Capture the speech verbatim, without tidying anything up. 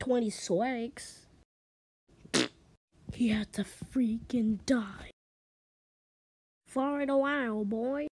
twenty swag. He had to freaking die. For a while, boy.